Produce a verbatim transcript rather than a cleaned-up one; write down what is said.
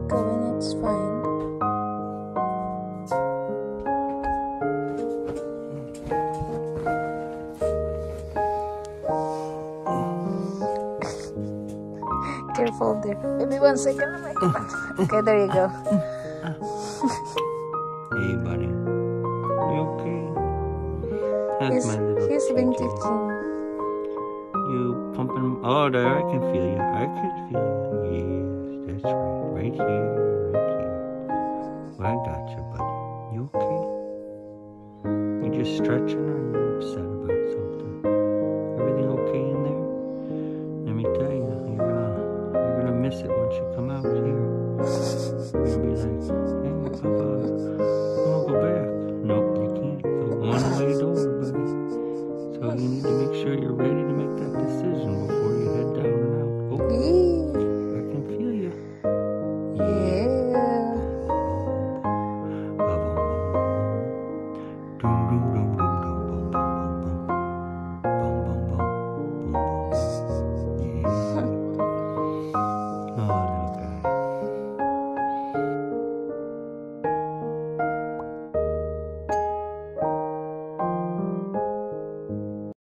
going, it's fine. Careful there. Maybe one second. Oh my God. Okay, there you go. Hey, buddy. You okay? That's He's, my little he's been J J. kicking. You pumping? Oh, there, I can feel you. I can feel you. Yes, that's right. Right here, right here. Well, I got you, buddy. You okay? You just stretching, or you upset about something? Everything okay in there? Let me tell you, you're gonna, you're gonna miss it once you come out here. You're gonna be like, hey, Papa, I wanna go back.